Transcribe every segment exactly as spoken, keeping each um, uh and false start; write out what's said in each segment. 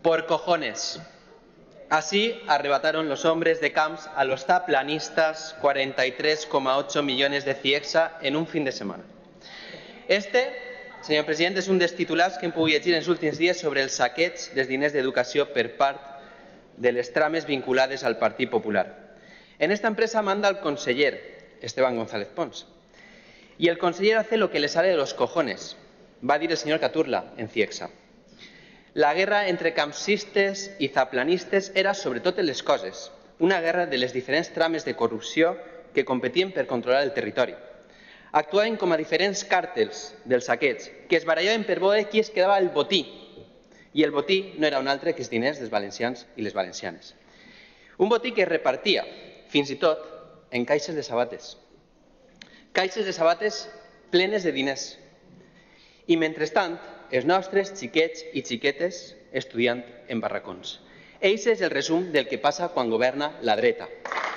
Por cojones. Así arrebataron los hombres de Camps a los zaplanistas cuarenta y tres coma ocho millones de Ciexsa en un fin de semana. Este, senyor president, és un dels titulars que hem pogut llegir en els últims dies sobre el saqueig dels diners d'educació per part de les trames vinculades al Partit Popular. En esta empresa manda el conseller Esteban González Pons. Y el conseller hace lo que le sale de los cojones, va a dir el senyor Caturla en Ciexsa. La guerra entre campsistes i zaplanistes era, sobre totes les coses, una guerra de les diferents trames de corrupció que competien per controlar el territori. Actuaven com a diferents càrtels del saqueig, que es barallaven per veure qui es quedava el botí. I el botí no era un altre que els diners dels valencians i les valencianes. Un botí que es repartia, fins i tot, en caixes de sabates. Caixes de sabates plenes de diners. I, mentrestant, els nostres xiquets i xiquetes estudiant en barracons. Eixe és el resum del que passa quan governa la dreta.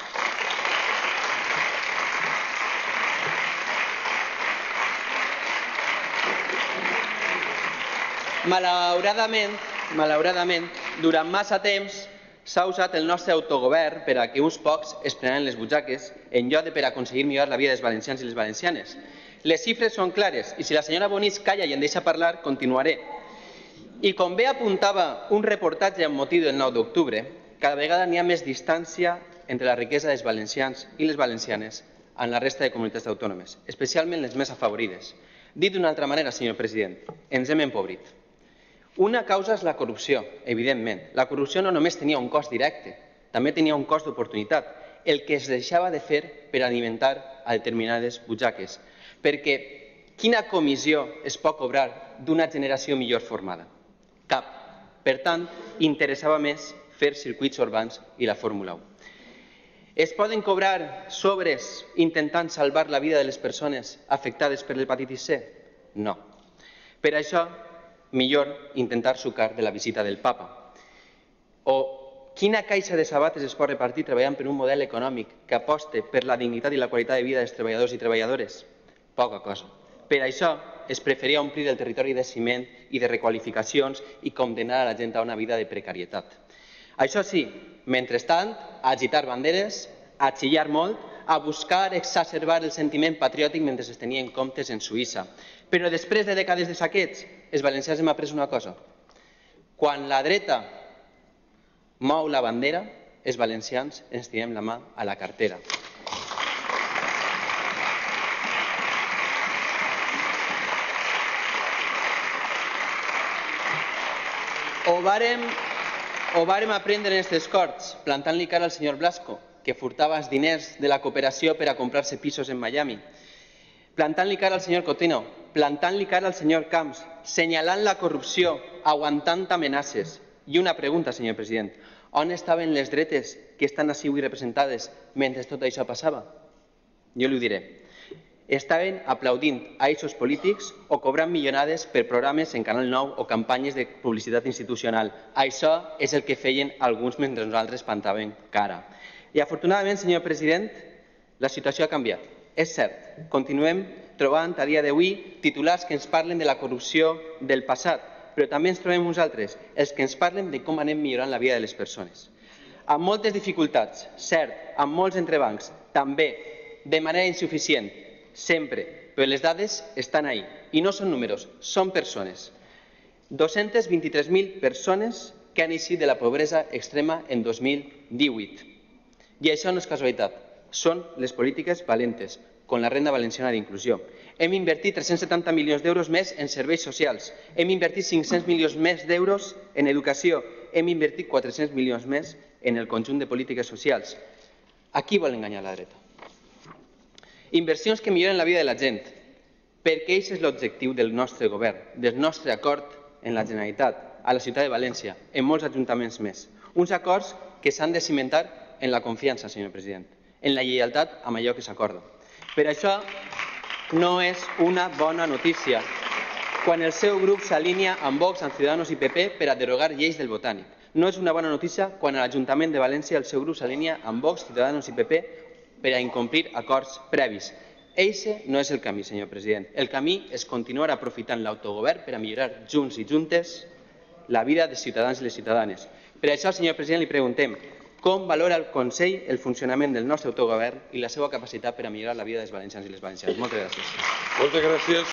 Malauradament, malauradament, durant massa temps s'ha usat el nostre autogovern per a que uns pocs es prenen les butxaques en lloc de per aconseguir millorar la vida dels valencians i les valencianes. Les xifres són clares i si la senyora Bonís calla i em deixa parlar, continuaré. I com bé apuntava un reportatge amb motiu del nou d'octubre, cada vegada n'hi ha més distància entre la riquesa dels valencians i les valencianes en la resta de comunitats autònomes, especialment les més afavorides. Dit d'una altra manera, senyor president, ens hem empobrit. Una causa és la corrupció, evidentment. La corrupció no només tenia un cost directe, també tenia un cost d'oportunitat, el que es deixava de fer per alimentar a determinades butxaques. Perquè quina comissió es pot cobrar d'una generació millor formada? Cap. Per tant, interessava més fer circuits urbans i la Fórmula u. Es poden cobrar sobres intentant salvar la vida de les persones afectades per l'hepatitis C? No. Per això, millor intentar sucar de la visita del papa. O quina caixa de sabates es pot repartir treballant per un model econòmic que aposte per la dignitat i la qualitat de vida dels treballadors i treballadores? Poca cosa. Per això es preferia omplir el territori de ciment i de requalificacions i condenar a la gent a una vida de precarietat. Això sí, mentrestant, a agitar banderes, a xillar molt, a buscar exacerbar el sentiment patriòtic mentre es tenien comptes en Suïssa. Però després de dècades de saqueig, els valencians hem après una cosa. Quan la dreta mou la bandera, els valencians ens tirem la mà a la cartera. O vàrem, o vàrem aprendre en aquestes corts, plantant-li cara al senyor Blasco, que furtava els diners de la cooperació per a comprar-se pisos en Miami, plantant-li cara al senyor Cotino, plantant-li cara al senyor Camps, senyalant la corrupció, aguantant amenaces. I una pregunta, senyor president, on estaven les dretes que estan així avui representades mentre tot això passava? Jo li ho diré. Estaven aplaudint a aquests polítics o cobrant milionades per programes en Canal nou o campanyes de publicitat institucional. Això és el que feien alguns mentre nosaltres plantàvem cara. I afortunadament, senyor president, la situació ha canviat. És cert, continuem trobant a dia d'avui titulars que ens parlen de la corrupció del passat, però també ens trobem uns altres, els que ens parlen de com anem millorant la vida de les persones. Amb moltes dificultats, cert, amb molts entrebancs, també, de manera insuficient, sempre, però les dades estan ahí. I no són números, són persones. dos-centes vint-i-tres mil persones que han eixit de la pobresa extrema en dos mil divuit. I això no és casualitat, són les polítiques valentes, com la renda valenciana d'inclusió. Hem invertit tres-cents setanta milions d'euros més en serveis socials, hem invertit cinc-cents milions més d'euros en educació, hem invertit quatre-cents milions més en el conjunt de polítiques socials. A qui vol enganyar la dreta? Inversions que milloren la vida de la gent, perquè aquest és l'objectiu del nostre govern, del nostre acord en la Generalitat, a la ciutat de València, en molts ajuntaments més. Uns acords que s'han de cimentar en la confiança, senyor president, en la lleialtat amb allò que s'acorda. Per això no és una bona notícia quan el seu grup s'alinea amb Vox, amb Ciudadanos i P P per a derogar lleis del Botànic. No és una bona notícia quan a l'Ajuntament de València el seu grup s'alinea amb Vox, Ciudadanos i P P per a incomplir acords previs. Eixe no és el camí, senyor president. El camí és continuar aprofitant l'autogovern per a millorar junts i juntes la vida dels ciutadans i les ciutadanes. Per això, senyor president, li preguntem com valora el Consell el funcionament del nostre autogovern i la seva capacitat per a millorar la vida dels valencians i les valencianes. Moltes gràcies. Moltes gràcies.